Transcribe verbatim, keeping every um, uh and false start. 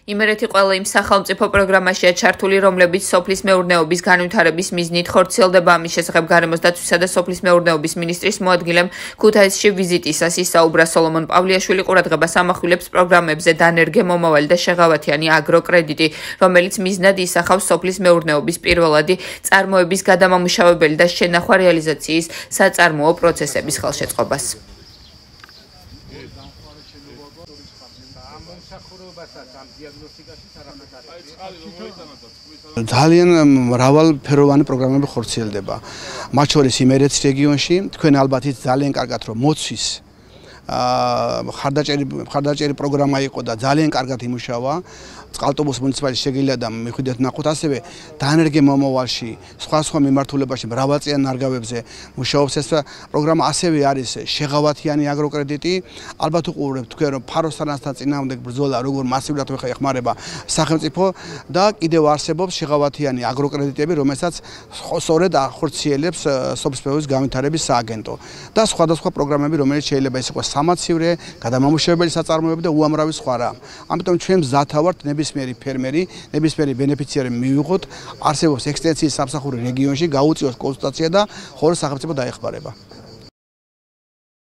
იმერეთი ყველა იმ სახელმწიფო პროგრამაშია ჩართული, რომლებიც სოფლის მეურნეობის განვითარების მიზნით ხორციელდება. ამის შესახებ გარემოს დაცვისა და სოფლის მეურნეობის მინისტრის მოადგილემ ქუთაისში ვიზიტისას ისაუბრა. სოლომონ პავლიაშვილი ყურადღებას ამახვილებს პროგრამებზე დანერგე მომავალი და შეღავათიანი აგროკრედიტი, რომელიც მიზნად ისახავს სოფლის მეურნეობის პირველადი წარმოების გადამამუშავებელი და შენახვა რეალიზაციის საწარმოო პროცესების ხელშეწყობას. ძალიან მრავალფეროვანი პროგრამები ხორციელდება. მათ შორის იმერეთის რეგიონში თქვენ ალბათ იცით ძალიან კარგად რომ მოცვის ხარდაჭერი ხარდაჭერი პროგრამა იყო და ძალიან კარგად იმუშავა. წყალტუბოს მუნიციპალიტეტი შეგიძლია და მიხვიდეთ ნახოთ ასევე დანერგე მომავალში სხვა სხვა მიმართულებაში მრავალწლიან ნარგავებზე მუშაობს ეს პროგრამა. ასევე არის შეღავათიანი აგროკრედიტი. ალბათ უყურებთ თქვენ რომ ფაროსანასთან წინააღმდეგ ბრძოლა როგორ მასიურად ეხმარება სახელმწიფო და კიდევ არსებობს შეღავათიანი აგროკრედიტები, რომელსაც სწორედ ახორციელებს სოფლის მეურნეობის განვითარების სააგენტო და სხვადასხვა პროგრამები, რომელიც შეიძლება ეს იყოს სამაცივრე, გადამამუშავებელი საწარმოები და უამრავი სხვა რა. ამიტომ ჩვენ მზათა ვართ ნებისმიერი ფერმერი, ნებისმიერი ბენეფიციარი მივიღოთ, არსებობს ექსტენსიის სამსახური რეგიონში, გაუწიოს კონსულტაცია და ხოლო სახელმწიფო დაეხმარება.